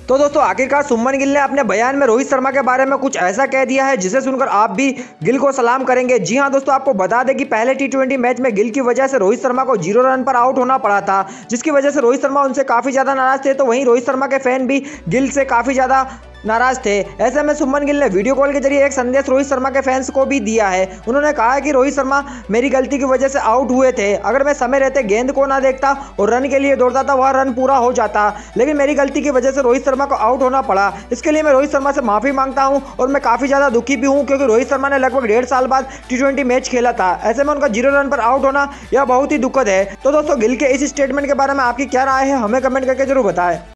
तो दोस्तों आखिरकार शुभमन गिल ने अपने बयान में रोहित शर्मा के बारे में कुछ ऐसा कह दिया है जिसे सुनकर आप भी गिल को सलाम करेंगे। जी हां दोस्तों, आपको बता दें कि पहले टी20 मैच में गिल की वजह से रोहित शर्मा को 0 रन पर आउट होना पड़ा था, जिसकी वजह से रोहित शर्मा उनसे काफी ज्यादा नाराज थे। तो वहीं रोहित शर्मा के फैन भी गिल से काफी ज्यादा नाराज थे। ऐसे में शुभमन गिल ने वीडियो कॉल के जरिए एक संदेश रोहित शर्मा के फैंस को भी दिया है। उन्होंने कहा है कि रोहित शर्मा मेरी गलती की वजह से आउट हुए थे। अगर मैं समय रहते गेंद को ना देखता और रन के लिए दौड़ता था, वह रन पूरा हो जाता, लेकिन मेरी गलती की वजह से रोहित शर्मा को आउट होना पड़ा। इसके लिए मैं रोहित शर्मा से माफी मांगता हूं और मैं काफी ज्यादा दुखी भी हूं, क्योंकि रोहित शर्मा ने लगभग 1.5 साल बाद टी20 मैच खेला था। ऐसे में उनका 0 रन पर आउट होना यह बहुत ही दुखद है। तो दोस्तों गिल के इस स्टेटमेंट के बारे में आपकी क्या राय है, हमें कमेंट करके जरूर बताएं।